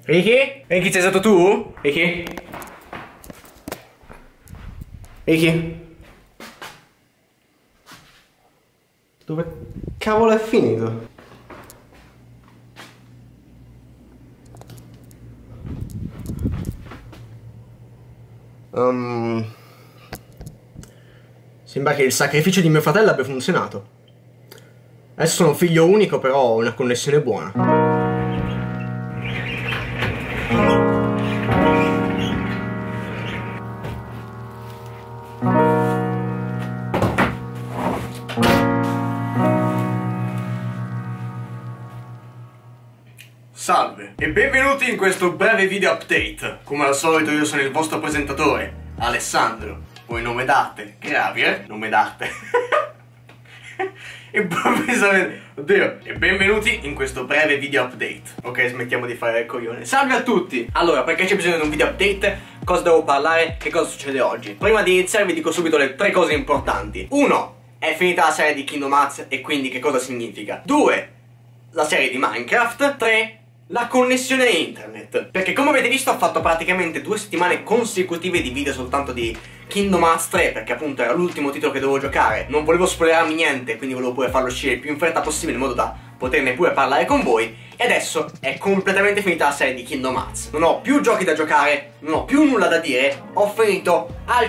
Ricky? Ricky, sei stato tu? Ricky? Ricky? Dove cavolo è finito? Sembra che il sacrificio di mio fratello abbia funzionato. Adesso sono figlio unico, però ho una connessione buona. Salve e benvenuti in questo breve video update. Come al solito io sono il vostro presentatore, Alessandro. Voi nome d'arte, Gravier, nome d'arte. Improvvisamente, oddio. E benvenuti in questo breve video update. Ok, smettiamo di fare il coglione. Salve a tutti. Allora, perché c'è bisogno di un video update? Cosa devo parlare? Che cosa succede oggi? Prima di iniziare vi dico subito le tre cose importanti. 1. È finita la serie di Kingdom Hearts e quindi che cosa significa? 2. La serie di Minecraft. 3. La connessione internet. Perché come avete visto ho fatto praticamente 2 settimane consecutive di video soltanto di Kingdom Hearts 3, perché appunto era l'ultimo titolo che dovevo giocare. Non volevo spoilerarmi niente, quindi volevo pure farlo uscire il più in fretta possibile in modo da poterne pure parlare con voi. E adesso è completamente finita la serie di Kingdom Hearts. Non ho più giochi da giocare, non ho più nulla da dire. Ho finito al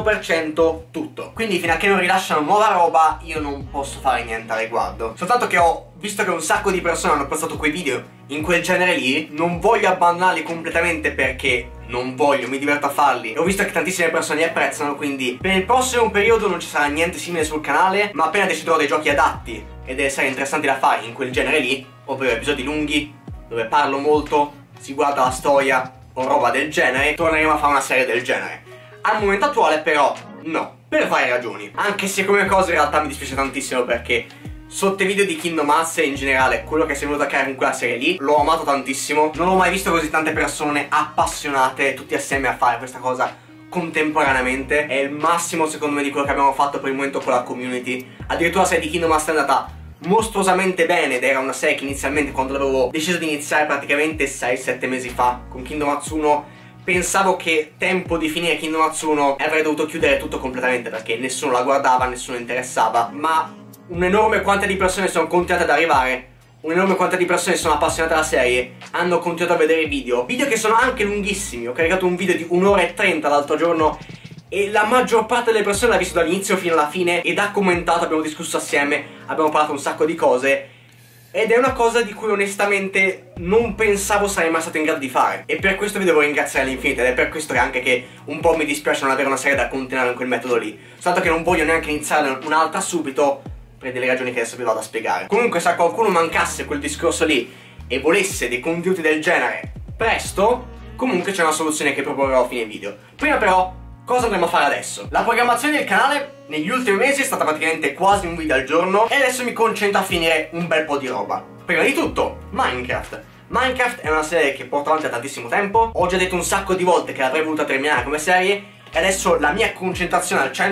100% tutto. Quindi fino a che non rilasciano nuova roba io non posso fare niente a riguardo. Soltanto che visto che un sacco di persone hanno postato quei video in quel genere lì, non voglio abbandonarli completamente perché non voglio, mi diverto a farli. E ho visto che tantissime persone li apprezzano, quindi per il prossimo periodo non ci sarà niente simile sul canale. Ma appena deciderò dei giochi adatti e delle serie interessanti da fare in quel genere lì, ovvero episodi lunghi, dove parlo molto, si guarda la storia o roba del genere, torneremo a fare una serie del genere. Al momento attuale però no, per varie ragioni. Anche se come cosa in realtà mi dispiace tantissimo, perché sotto i video di Kingdom Hearts e in generale quello che si è venuto a creare con quella serie lì l'ho amato tantissimo. Non ho mai visto così tante persone appassionate tutti assieme a fare questa cosa contemporaneamente. È il massimo secondo me di quello che abbiamo fatto per il momento con la community. Addirittura la serie di Kingdom Hearts è andata mostruosamente bene ed era una serie che inizialmente, quando l'avevo deciso di iniziare praticamente 6-7 mesi fa con Kingdom Hearts 1, pensavo che tempo di finire Kingdom Hearts 1 e avrei dovuto chiudere tutto completamente perché nessuno la guardava, nessuno interessava. Ma un'enorme quantità di persone sono continuate ad arrivare, un'enorme quantità di persone sono appassionate alla serie, hanno continuato a vedere video che sono anche lunghissimi. Ho caricato un video di 1 ora e 30 l'altro giorno e la maggior parte delle persone l'ha visto dall'inizio fino alla fine ed ha commentato, abbiamo discusso assieme, abbiamo parlato un sacco di cose. Ed è una cosa di cui onestamente non pensavo sarei mai stato in grado di fare. E per questo vi devo ringraziare all'infinito. Ed è per questo che anche che un po' mi dispiace non avere una serie da continuare in quel metodo lì. Soltanto che non voglio neanche iniziare un'altra subito, per delle ragioni che adesso vi vado a spiegare. Comunque, se a qualcuno mancasse quel discorso lì e volesse dei contenuti del genere presto, comunque c'è una soluzione che proporrò a fine video. Prima però, cosa andremo a fare adesso? La programmazione del canale negli ultimi mesi è stata praticamente quasi un video al giorno e adesso mi concentro a finire un bel po' di roba. Prima di tutto, Minecraft. Minecraft è una serie che porto avanti da tantissimo tempo. Ho già detto un sacco di volte che l'avrei voluta terminare come serie e adesso la mia concentrazione al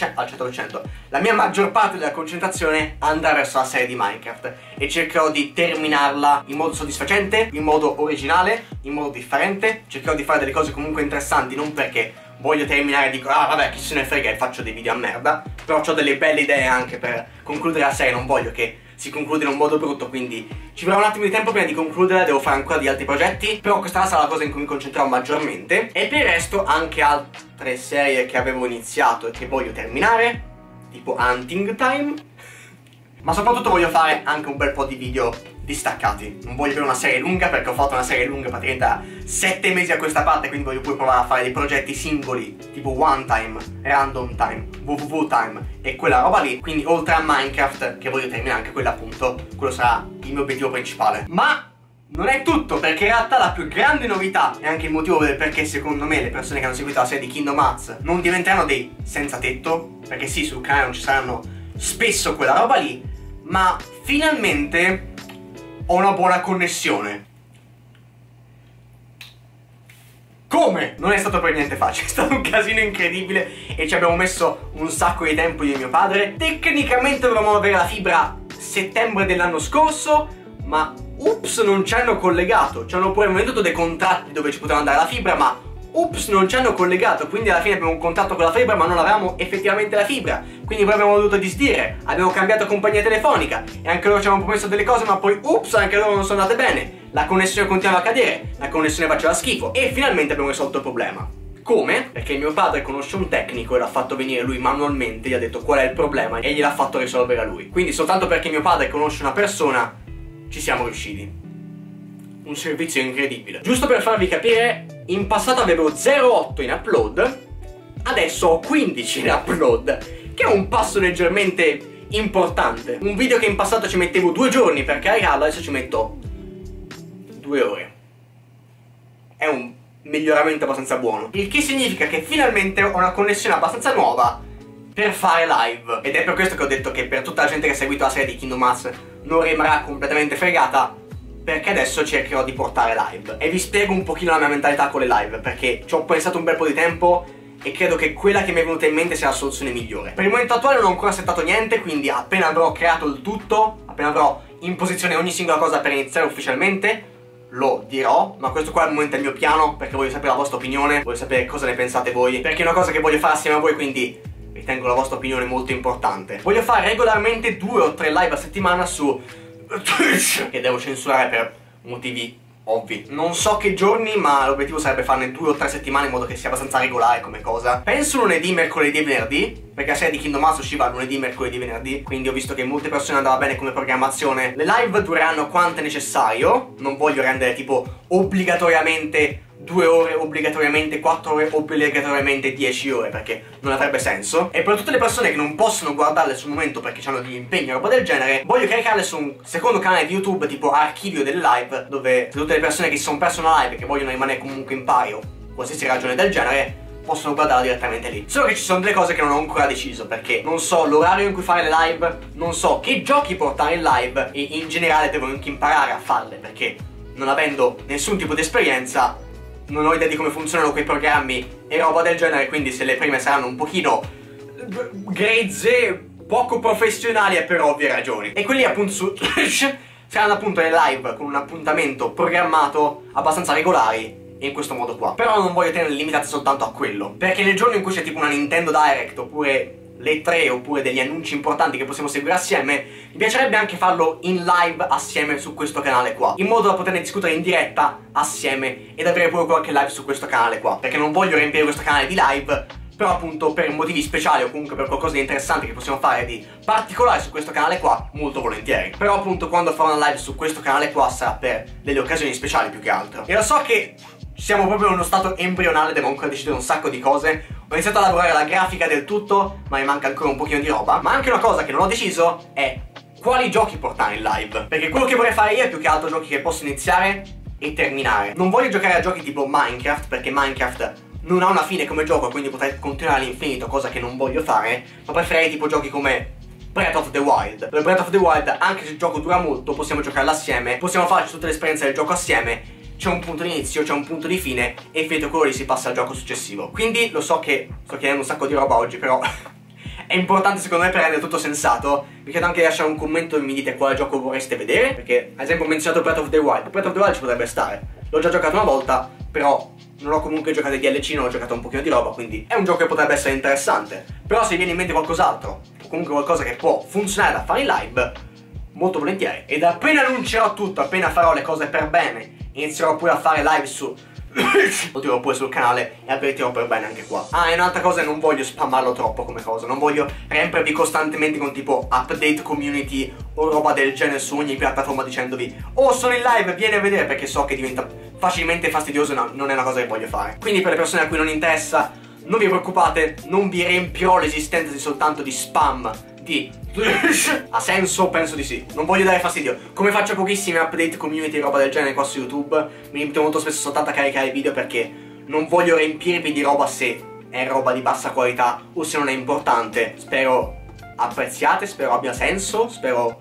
100%, la mia maggior parte della concentrazione andrà verso la serie di Minecraft e cercherò di terminarla in modo soddisfacente, in modo originale, in modo differente. Cercherò di fare delle cose comunque interessanti, non perché voglio terminare e dico ah vabbè chi se ne frega e faccio dei video a merda, però ho delle belle idee anche per concludere la serie. Non voglio che si concluda in un modo brutto, quindi ci vorrà un attimo di tempo prima di concluderla. Devo fare ancora di altri progetti, però questa sarà la cosa in cui mi concentrerò maggiormente. E per il resto anche altre serie che avevo iniziato e che voglio terminare, tipo Hunting Time. Ma soprattutto voglio fare anche un bel po' di video distaccati. Non voglio avere una serie lunga perché ho fatto una serie lunga praticamente da 7 mesi a questa parte, quindi voglio pure provare a fare dei progetti singoli tipo One Time, Random Time, WWW Time e quella roba lì. Quindi oltre a Minecraft, che voglio terminare anche quella appunto, quello sarà il mio obiettivo principale. Ma non è tutto, perché in realtà la più grande novità e anche il motivo del perché secondo me le persone che hanno seguito la serie di Kingdom Hearts non diventeranno dei senza tetto, perché sì, sul canale non ci saranno spesso quella roba lì, ma finalmente ho una buona connessione. Come? Non è stato per niente facile, è stato un casino incredibile e ci abbiamo messo un sacco di tempo io e mio padre. Tecnicamente dovevamo avere la fibra settembre dell'anno scorso, ma ups, non ci hanno collegato. Ci hanno pure venduto dei contratti dove ci poteva andare la fibra, ma ups, non ci hanno collegato. Quindi alla fine abbiamo un contatto con la fibra, ma non avevamo effettivamente la fibra. Quindi poi abbiamo dovuto disdire, abbiamo cambiato compagnia telefonica e anche loro ci avevano promesso delle cose, ma poi ups, anche loro non sono andate bene. La connessione continuava a cadere, la connessione faceva schifo e finalmente abbiamo risolto il problema. Come? Perché mio padre conosce un tecnico e l'ha fatto venire lui manualmente, gli ha detto qual è il problema e gliel'ha fatto risolvere a lui. Quindi soltanto perché mio padre conosce una persona ci siamo riusciti. Un servizio incredibile. Giusto per farvi capire, in passato avevo 0,8 in upload, adesso ho 15 in upload, che è un passo leggermente importante. Un video che in passato ci mettevo 2 giorni per caricarlo, adesso ci metto 2 ore. È un miglioramento abbastanza buono, il che significa che finalmente ho una connessione abbastanza nuova per fare live. Ed è per questo che ho detto che per tutta la gente che ha seguito la serie di Kingdom Hearts non rimarrà completamente fregata, perché adesso cercherò di portare live. E vi spiego un pochino la mia mentalità con le live, perché ci ho pensato un bel po' di tempo e credo che quella che mi è venuta in mente sia la soluzione migliore. Per il momento attuale non ho ancora settato niente, quindi appena avrò creato il tutto, appena avrò in posizione ogni singola cosa per iniziare ufficialmente, lo dirò, ma questo qua al momento è il mio piano, perché voglio sapere la vostra opinione, voglio sapere cosa ne pensate voi, perché è una cosa che voglio fare assieme a voi, quindi ritengo la vostra opinione molto importante. Voglio fare regolarmente 2 o 3 live a settimana su Twitch, che devo censurare per motivi ovvi. Non so che giorni, ma l'obiettivo sarebbe farne 2 o 3 settimane in modo che sia abbastanza regolare come cosa. Penso lunedì, mercoledì e venerdì, perché la serie di Kingdom Hearts usciva lunedì, mercoledì e venerdì, quindi ho visto che molte persone andava bene come programmazione. Le live dureranno quanto è necessario, non voglio rendere tipo obbligatoriamente 2 ore, obbligatoriamente 4 ore, obbligatoriamente 10 ore, perché non avrebbe senso. E per tutte le persone che non possono guardarle sul momento perché hanno degli impegni o roba del genere, voglio caricarle su un secondo canale di YouTube tipo archivio delle live, dove tutte le persone che si sono perse una live e che vogliono rimanere comunque in pari o qualsiasi ragione del genere possono guardarla direttamente lì. Solo che ci sono delle cose che non ho ancora deciso, perché non so l'orario in cui fare le live, non so che giochi portare in live e in generale devo anche imparare a farle, perché non avendo nessun tipo di esperienza non ho idea di come funzionano quei programmi e roba del genere, quindi se le prime saranno un pochino grezze, poco professionali, è per ovvie ragioni. E quelli appunto su Twitch saranno appunto le live con un appuntamento programmato abbastanza regolari e in questo modo qua. Però non voglio tenerle limitate soltanto a quello, perché nel giorno in cui c'è tipo una Nintendo Direct oppure le 3 oppure degli annunci importanti che possiamo seguire assieme, mi piacerebbe anche farlo in live assieme su questo canale qua, in modo da poterne discutere in diretta assieme ed avere pure qualche live su questo canale qua, perché non voglio riempire questo canale di live, però appunto per motivi speciali o comunque per qualcosa di interessante che possiamo fare di particolare su questo canale qua, molto volentieri. Però appunto quando farò una live su questo canale qua sarà per delle occasioni speciali più che altro. E lo so che siamo proprio in uno stato embrionale, devo ancora decidere un sacco di cose. Ho iniziato a lavorare alla grafica del tutto, ma mi manca ancora un pochino di roba. Ma anche una cosa che non ho deciso è quali giochi portare in live, perché quello che vorrei fare io è più che altro giochi che posso iniziare e terminare. Non voglio giocare a giochi tipo Minecraft, perché Minecraft non ha una fine come gioco, quindi potrei continuare all'infinito, cosa che non voglio fare. Ma preferirei tipo giochi come Breath of the Wild. Per Breath of the Wild, anche se il gioco dura molto, possiamo giocarlo assieme, possiamo farci tutte le esperienze del gioco assieme. C'è un punto di inizio, c'è un punto di fine e finito quello lì si passa al gioco successivo. Quindi lo so che sto chiedendo un sacco di roba oggi, però è importante secondo me per rendere tutto sensato. Vi chiedo anche di lasciare un commento e mi dite quale gioco vorreste vedere, perché ad esempio ho menzionato Breath of the Wild. Breath of the Wild ci potrebbe stare, l'ho già giocato una volta, però non ho comunque giocato i DLC, non ho giocato un pochino di roba, quindi è un gioco che potrebbe essere interessante. Però se viene in mente qualcos'altro, o comunque qualcosa che può funzionare da fare in live, molto volentieri. Ed appena annuncerò tutto, appena farò le cose per bene, inizierò pure a fare live su lo dirò pure sul canale e avvertirò per bene anche qua. Ah, e un'altra cosa, non voglio spammarlo troppo come cosa, non voglio riempirvi costantemente con tipo update community o roba del genere su ogni piattaforma dicendovi oh sono in live, vieni a vedere, perché so che diventa facilmente fastidioso e non è una cosa che voglio fare. Quindi per le persone a cui non interessa, non vi preoccupate, non vi riempirò l'esistenza di soltanto di spam di ha senso? Penso di sì. Non voglio dare fastidio. Come faccio pochissime update community e roba del genere qua su YouTube, mi limito molto spesso soltanto a caricare video perché non voglio riempirvi di roba se è roba di bassa qualità o se non è importante. Spero apprezziate, spero abbia senso, spero...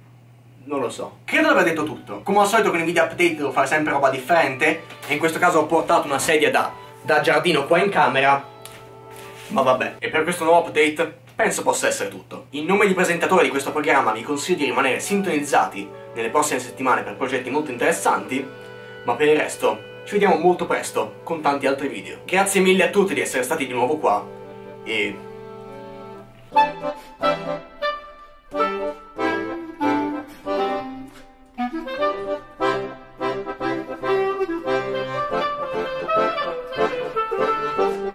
non lo so. Credo di aver detto tutto. Come al solito con i video update devo fare sempre roba differente e in questo caso ho portato una sedia da giardino qua in camera. Ma vabbè. E per questo nuovo update penso possa essere tutto. In nome di presentatore di questo programma vi consiglio di rimanere sintonizzati nelle prossime settimane per progetti molto interessanti, ma per il resto ci vediamo molto presto con tanti altri video. Grazie mille a tutti di essere stati di nuovo qua e...